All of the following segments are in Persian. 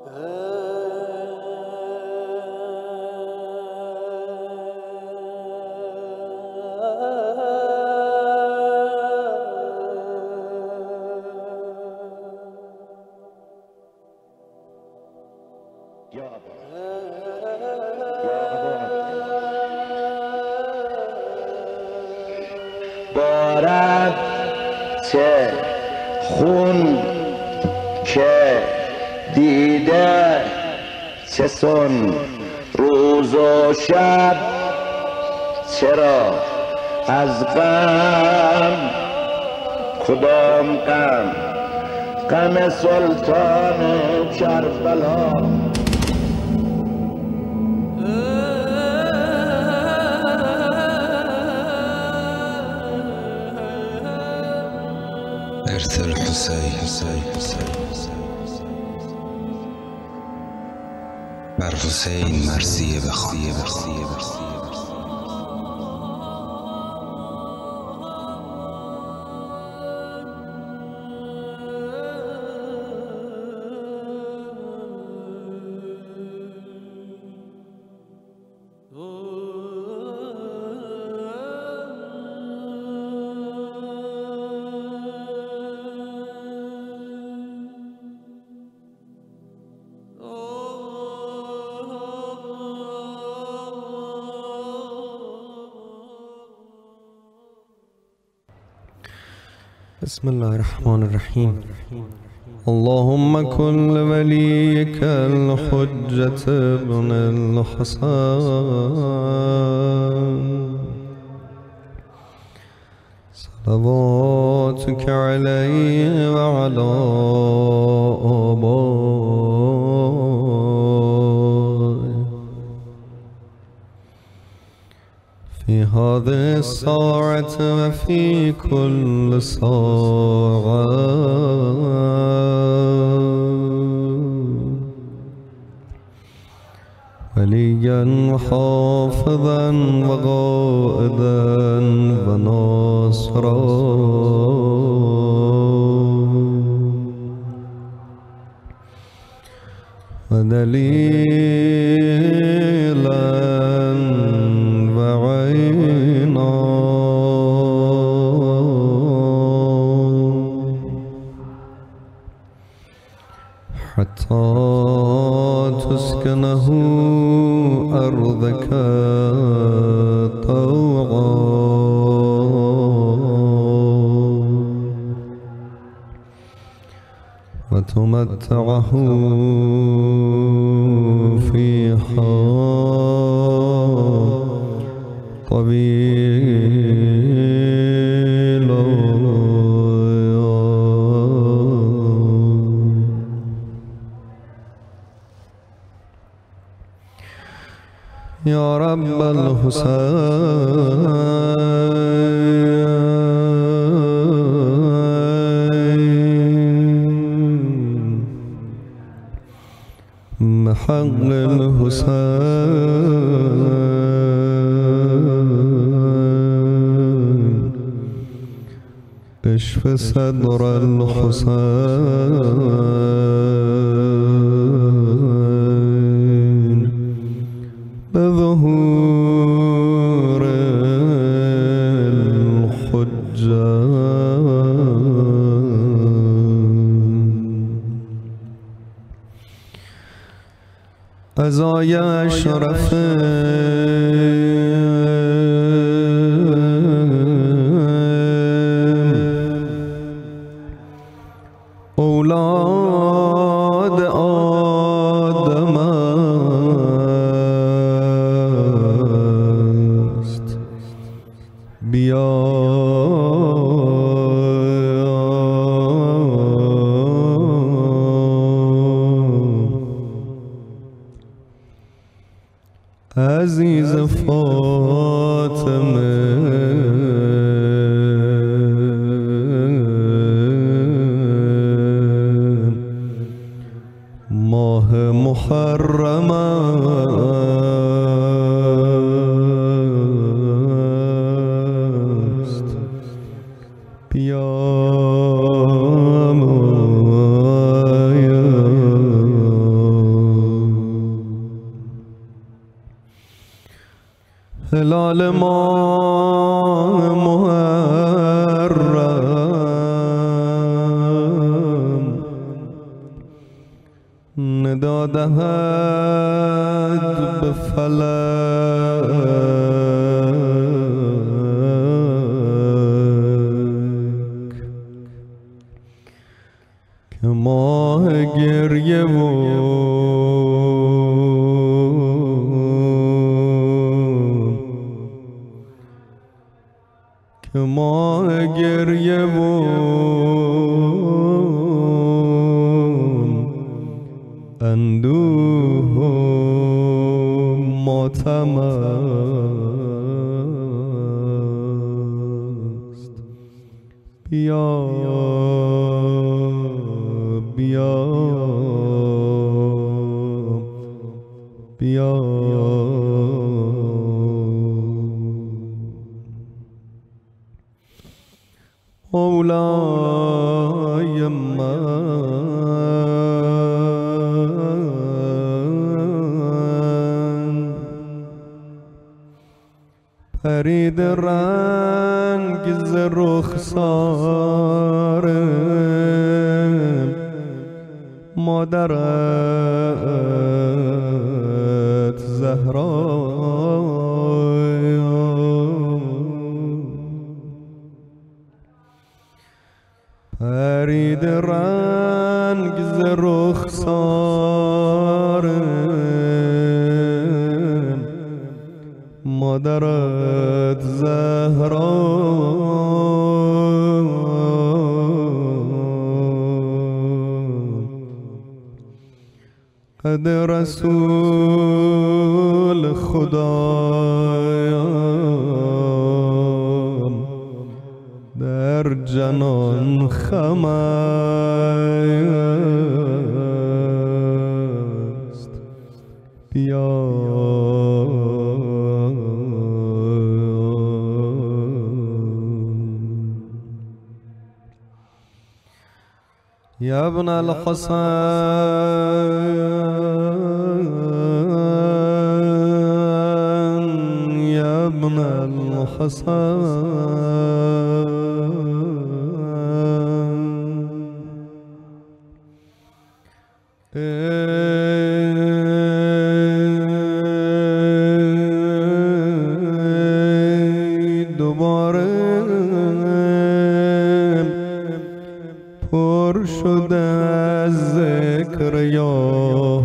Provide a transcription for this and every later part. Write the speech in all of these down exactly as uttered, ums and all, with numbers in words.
بارد چه خون که دیده چه سن روز و شب، چرا از غم کدام غم؟ غم سلطان کربلا. ارث الحسین بر حسین مرثیه بخوان. بسم الله الرحمن الرحيم. اللهم كن لوليك الحجة ابن الحسن صلواتك عليه وعلى آبائه في هذه الساعة وفي كل ساعة وليا وحافظا وقائدا وناصرا ودليلا وعينا حتى تسكنه أرضك طوعا وتمتعه فيها طويلا يا رب الحسين بحق الحسين اشف صدر الحسين بظهور الحجة عزای اشرف اولاد آدم است، بیا عزیز فاطمه ماه محرم است، بیا هلال ماه محرم ندا دهد به فلک که ماه گریه و که ماه گریه و اندوه و ماتم است. بیا بیا بیا مولای من پرید رنگ ز رخسار مادرت زهرا پرید رنگ ز رخسار مادرت زهرا قد رسول خدایان در جنان خم است. بیا یا ابن الحسن یا ابن الحسن ای دوباره پر شده از ذکر یا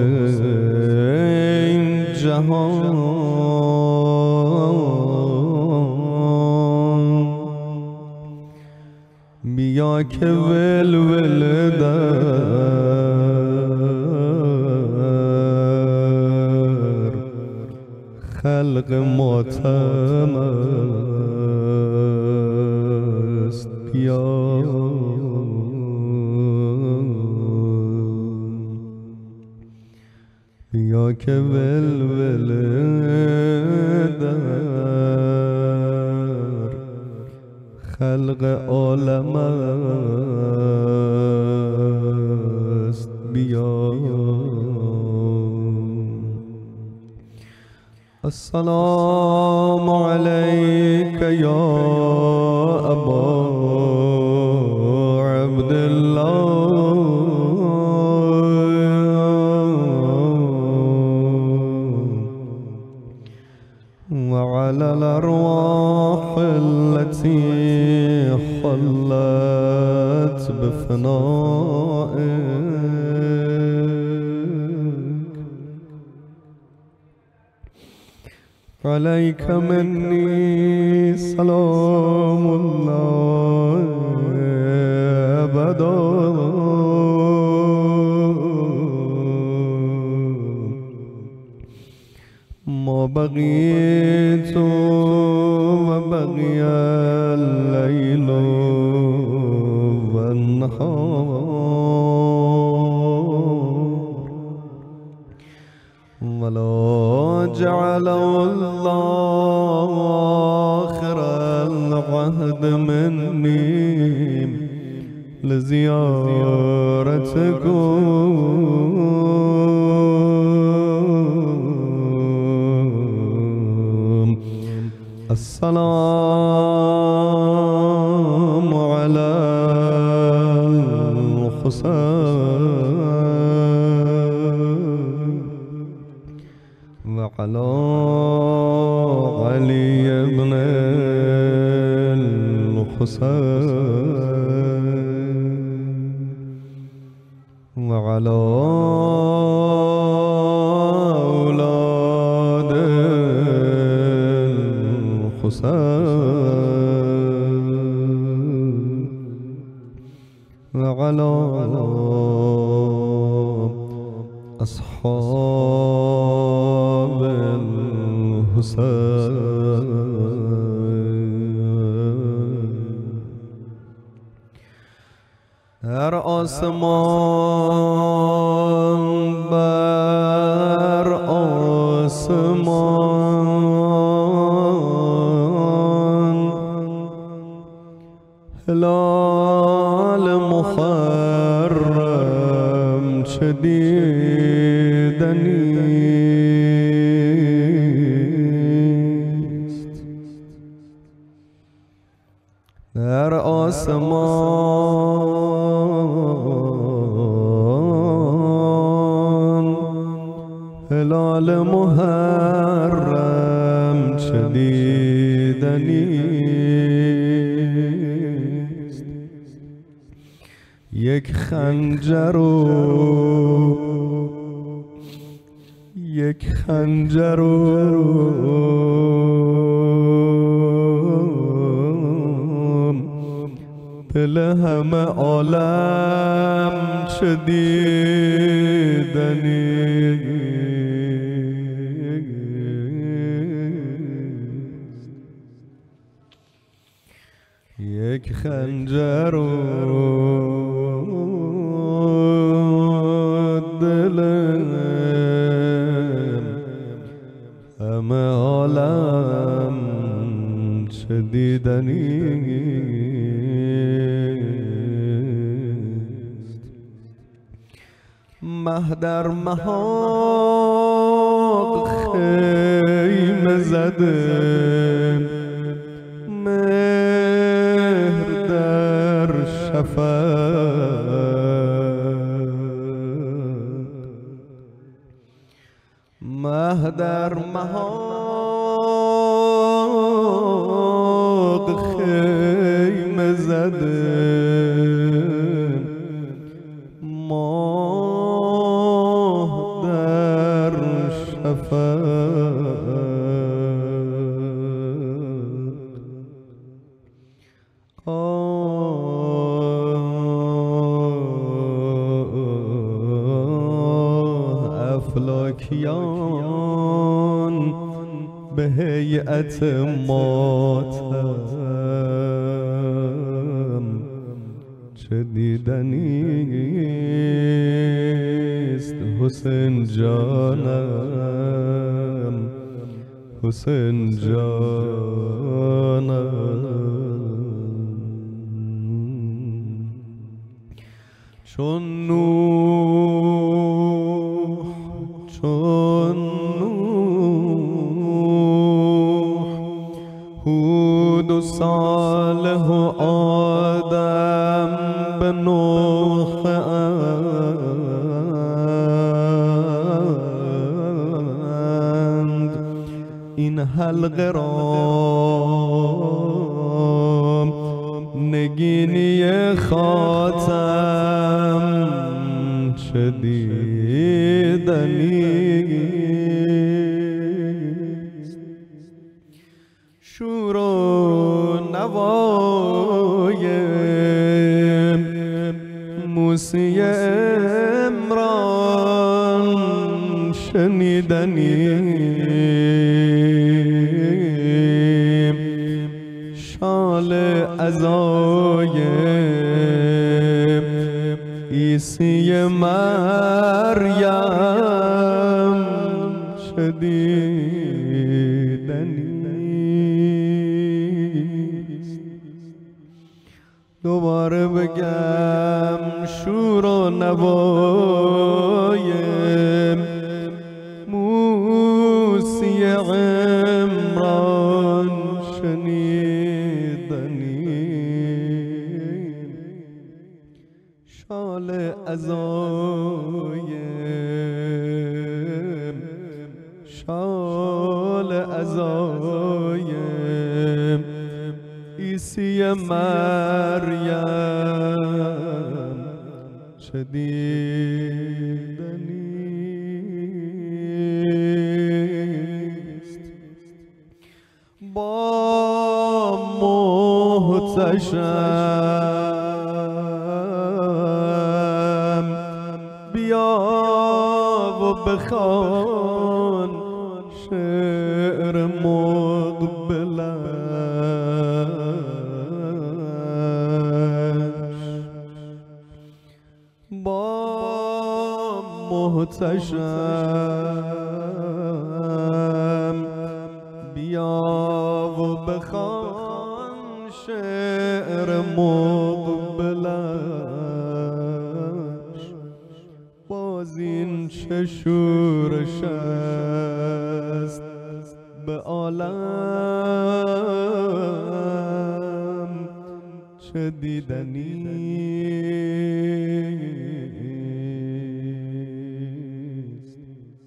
حسین جهان. بیا که ولول در خلق ماتم است. بیا بیا که ولول در خلق عالم است. بیا السلام علیک یا ابا عبدالله وعلى الأرواح التي حلت بفنائك عليك مني سلام الله أبدا. ما بقيت وبقي الليل والنهار ولا جعل الله آخر العهد مني لزيارتكم السلام على الحسين وعلى علي بن الحسين وعلى أولاد الحسين وعلى أصحاب الحسين در آسمان بر آسمان هلال محرم چه دیدنیست در آسمان هلال محرم چه دیدنیست یک خنجر و یک خنجر و دل همه عالم چه دیدنیست یک خنجر و دل همه عالم چه دیدنیست مه در محاق خیمه زده مهر در شفق مه در محاق خیمه زده ماه در شفق افلاکیان به هیئت ماتم چه دیدنیست حسین جانم حسین جانم چون نوح چون نوح هود و صالح و آدم به نوح اند این حلقه را نگینی خاتم چه دیدنیست شور و نوای موسی عمران شنیدنی شال عزای عیسی مریم چه دیدنیست دوباره بگم شور و نوای موسی عمران شال عزایم شال عزایم عیسی مریم چه دیدنیست با محتشم بیا و بخوان شعر مقبلش با محتشم بیا و بخوان شعر مقبلش باز این چه شورش است به عالم چه دیدنیست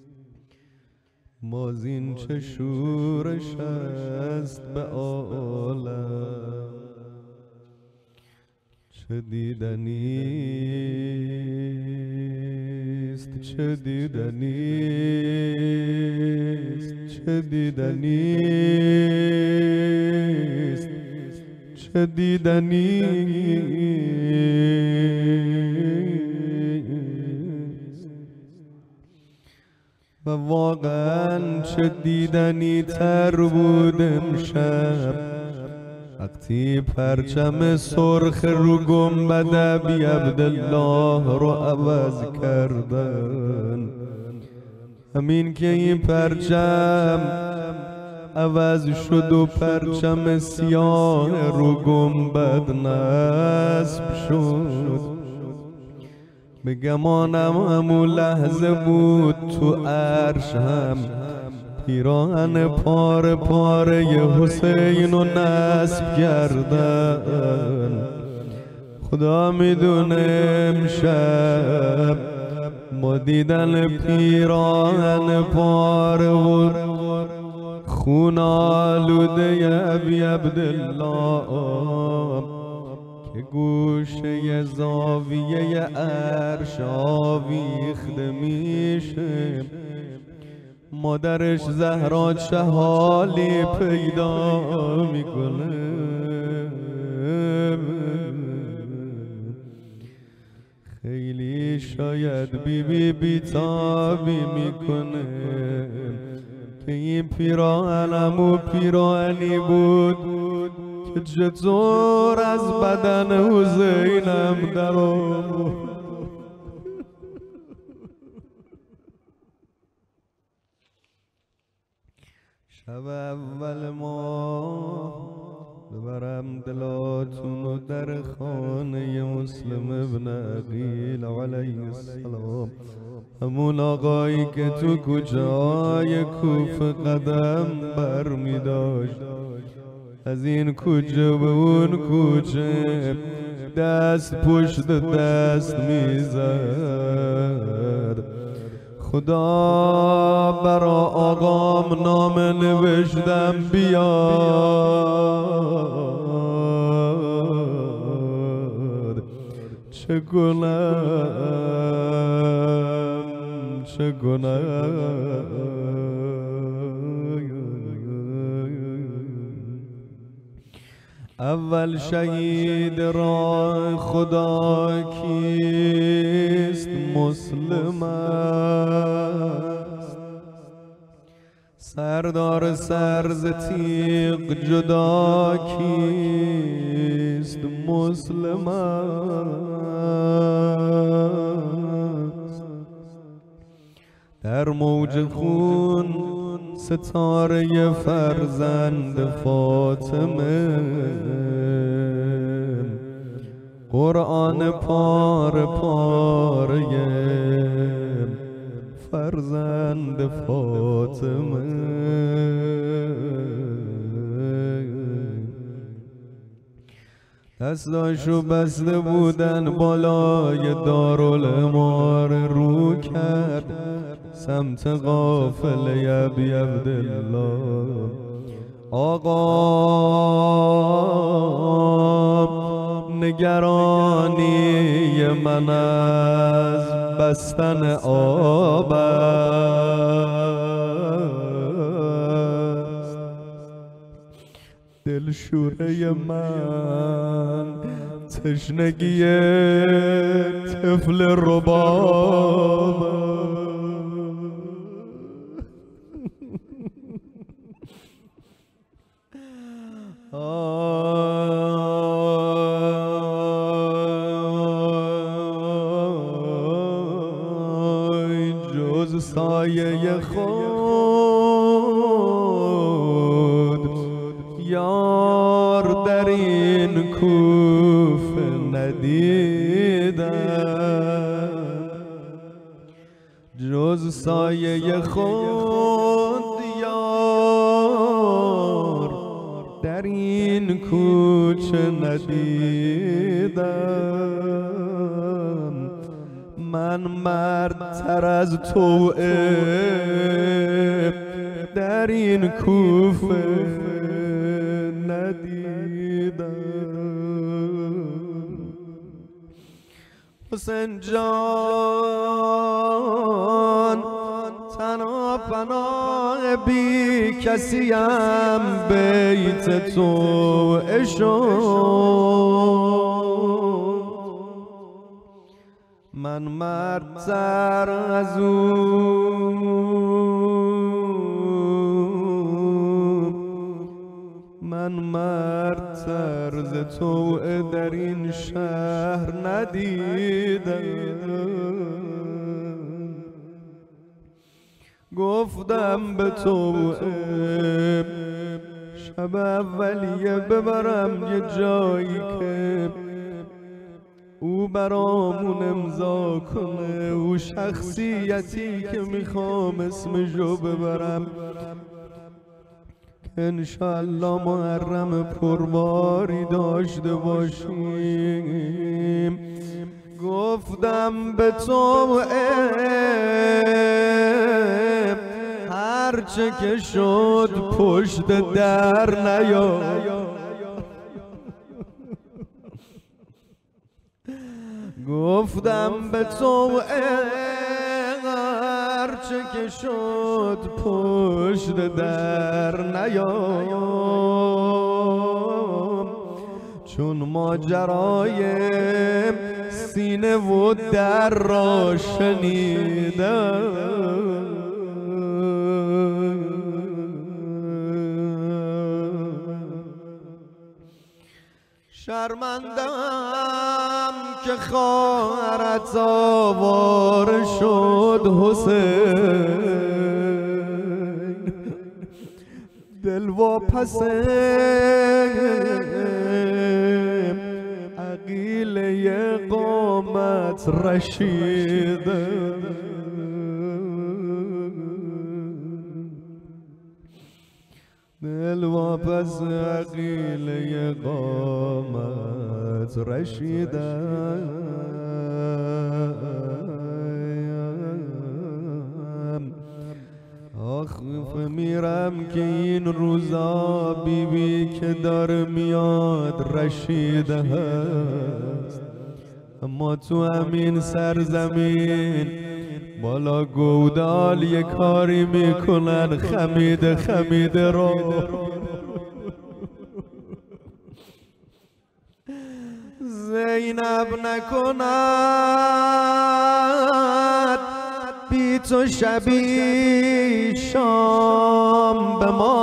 باز این چه شورش است به عالم چه دیدنیست چه دیدنیست چه دیدنیست چه دیدنیست و واقعا چه دیدنی تر بود امشب وقتی پرچم سرخ رو گنبد ابی عبدالله رو عوض کردن. همین که این پرچم عوض شد و پرچم سیاه رو گنبد نصب شد، به گمانم همون لحظه بود تو عرش هم پیراهن پاره پاره حسین رو نصب کردن. خدا میدونه امشب با دیدن پیراهن پاره و خون آلوده ابی عبدالله که گوشه زاویه عرش آویخته میشه، مادرش زهرا چه حالی پیدا میکنه. خیلی شاید بی بی بیتابی میکنه که این پیراهنمو پیراهنی بود که چطور از بدن حسینم در آورد. شب اول ما ببرم دلاتونو در خانه مسلم ابن عقیل علیه السلام، همون آقایی که تو کوچه‌های کوفه قدم بر می داشت، از این کوچه به اون کوچه دست پشت دست می زد. خدا برا آقام نامه نوشتم بیاد، چه کنم چه کنم. اول شهید را خدا کیست؟ مسلم است. سردار سرز تیغ جدا کیست؟ مسلم است. در موج خون ستاره فرزند فاطمه، قرآن پاره پاره فرزند فاطمه. در دستاشو بسته بودن بالای دارالعمار، رو کرد سمت قافله ابی عبدالله. آقا نگرانی من از بستن آب است، دلشوره من تشنگی طفل رباب. آی جز سایه خود یار در این کوفه ندیدم، جز سایه خود یار در این کوچه ندیدم. من مردتر از توئه در این کوفه ندیدم. حسین جان تنها پناه بی کسیم بیت تو شد، من مردتر از او، من مردتر ز تو در این شهر ندیدم. گفتم به تو شب اولیه ببرم یه جایی که او برامون امضا کنه، او شخصیتی که میخوام اسمشو ببرم، که انشالله محرم پرباری داشته باشیم. گفتم به تو هرچه که شد پشت در نیا، گفتم به تو هرچه که شد پشت در نیا، چون ماجرای سینه و در را شنیدم. شرمندم که خواهرت آواره شد حسین، دل واپس عقیله قامت رشیده، دل واپس عقیله قامت رشیدم. آخ میرم که این روزا بی بی که داره میاد رشیده هست، اما تو همین سرزمین بالا گودال یه کاری میکنن خمیده خمیده رو. زینب نکند بی تو شبی شام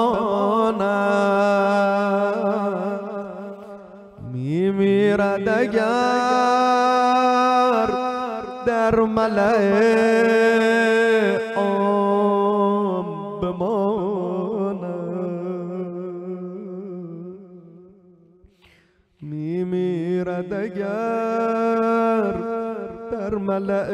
بماند، میمیرد اگر در ملأ عام بماند، میمیرد اگر در ملأ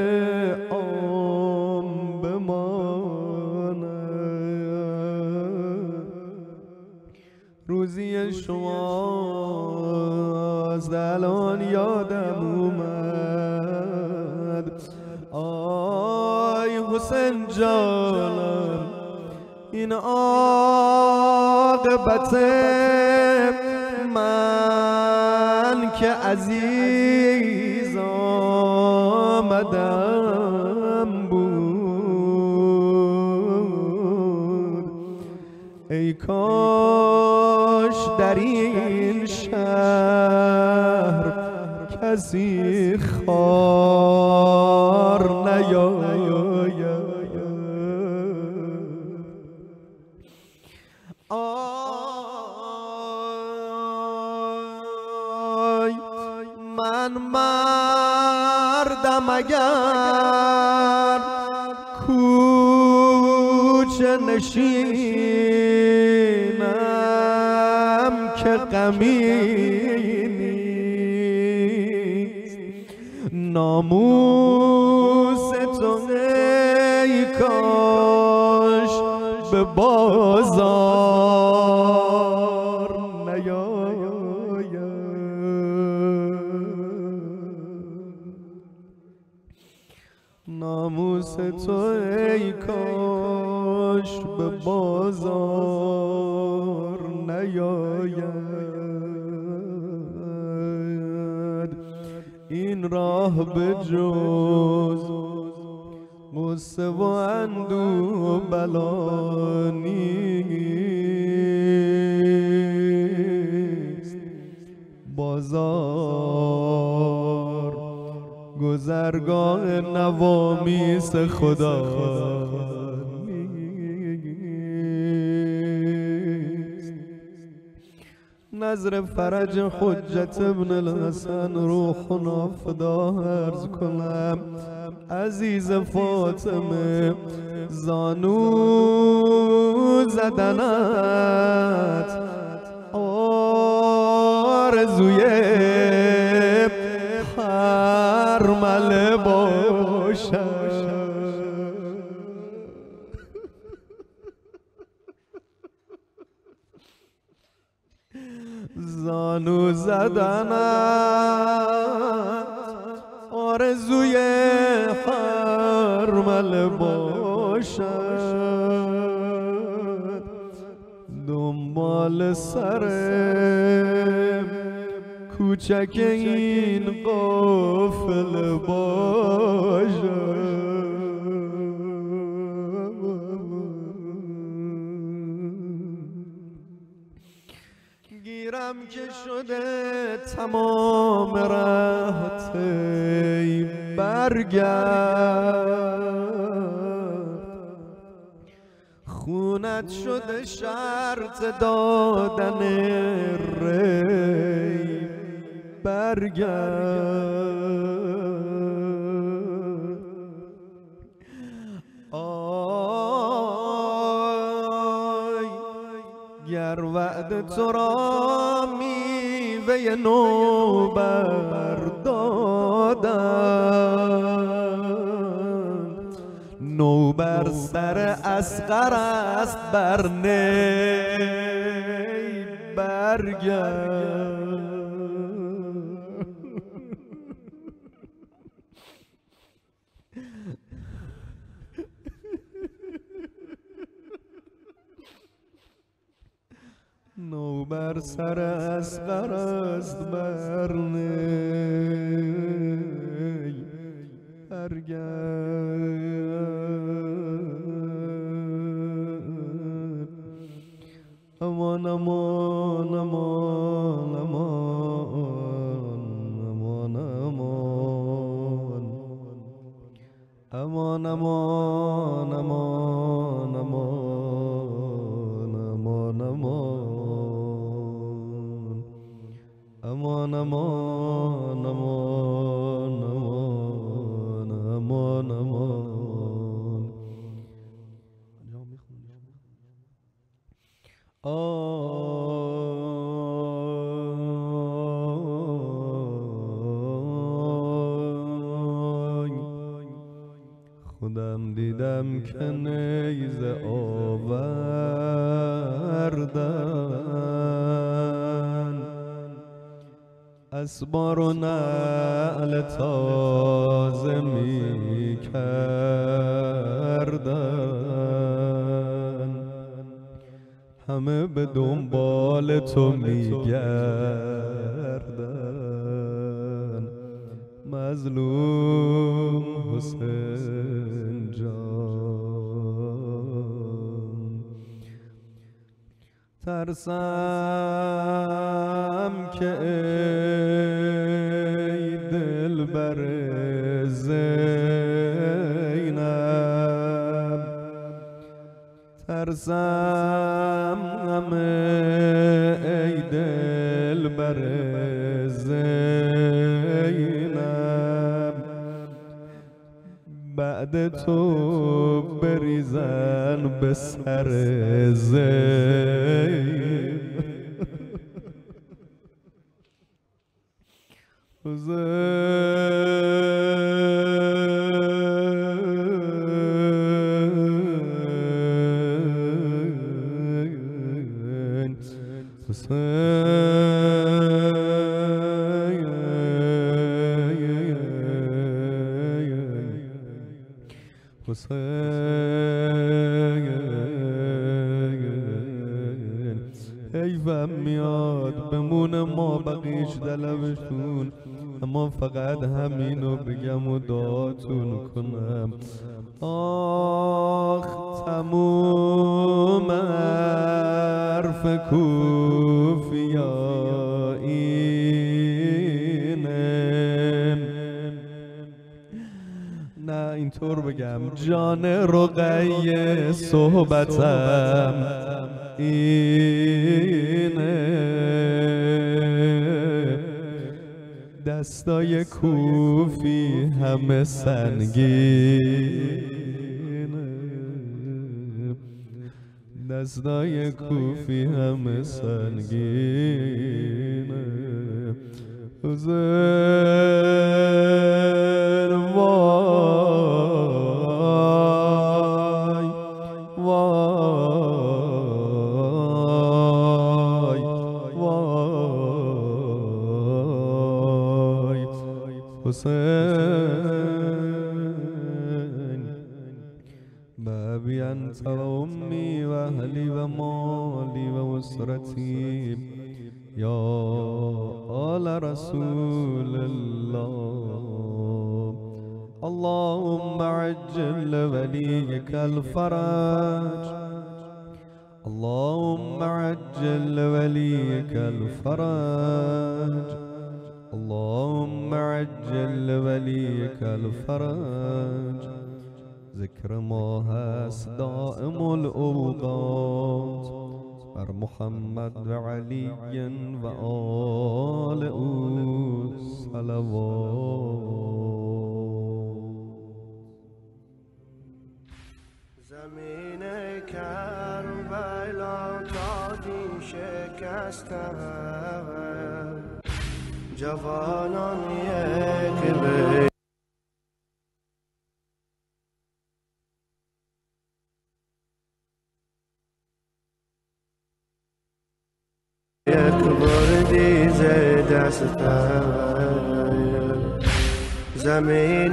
عام بماند. روزی شماست الان یادم اومد. آی حسین جانم این عاقبت من که عزیز آمدم بود. ای کاش در این شهر کسی خوار نیاید. آی من مردم اگر کوچه نشینم که غمی نیست. ناموس تو ای کاش به بازار نیاید. ناموس تو ای کاش به بازار نیاید. این راه به جز غصه و اندوه بلا نیست. بازار گذرگاه نوامیس خدا نیست. نظر فرج حجت ابن الحسن روحنا فدا عرض کنم. عزیز فاطمه زانو زدنت آرزوی حرمله باشد. زانو زدنت آرزوی حرمله باشد. دنبال سر کوچک این قافله باشد. گیرم که شده تمام رهت ای برگرد. خونت شده شرط دادن ری برگرد. آی گر وعده تو را میوه نو بردادند. نو بر سر اصغر است بر نی برگرد. نو بر سر اصغر است بر نی برگرد. امان امان امان امان امان امان امان امان امان امان امان امان امان امان امان امان امان. آی خودم دیدم که نیزه آوردم اسبار و نعل تازه می کردن، همه به دنبال تو می گردن. مظلوم حسین جان، ترسم که ای دلبر زینب، ترسم ای دلبر زینب، بعد تو بریزن به سر زینب. حسین حیفم میاد بمونه ما بقیش دلبشون، اما فقط همینو بگم و دعاتون کنم. آخ تموم حرف کوفیایینه، نه اینطور بگم جان رقیه صحبتم اینه، دستای کوفی همه سنگینه، دستای کوفی همه سنگینه. حسین وای وای وای حسین، بابی انت و امی و اهلی و مالی و اسرتی یا آل رسول الله. اللهم عجل وليك الفرج، اللهم عجل وليك الفرج، اللهم عجل وليك الفرج. ذکر ما هست دائم الاوقات بر محمد و علی و آل او صلوات. زمین کربلا دادی شکسته، جوانان یک به یک بردی ز دستم. زمین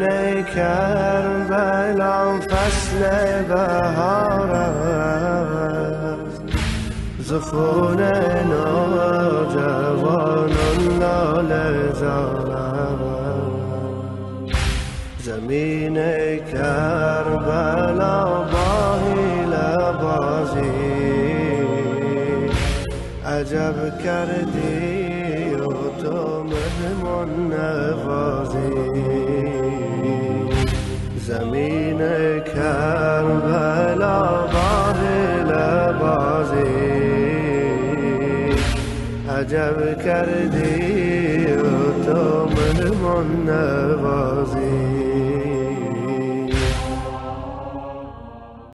کربلا فصل بهار است، ز خون نوجوانان لاله زار است. زمین کربلا با حیله بازی عجب کردی و تو مهمان نوازی. زمین کربلا با حیله بازی عجب کردی و تو مهمان نوازی.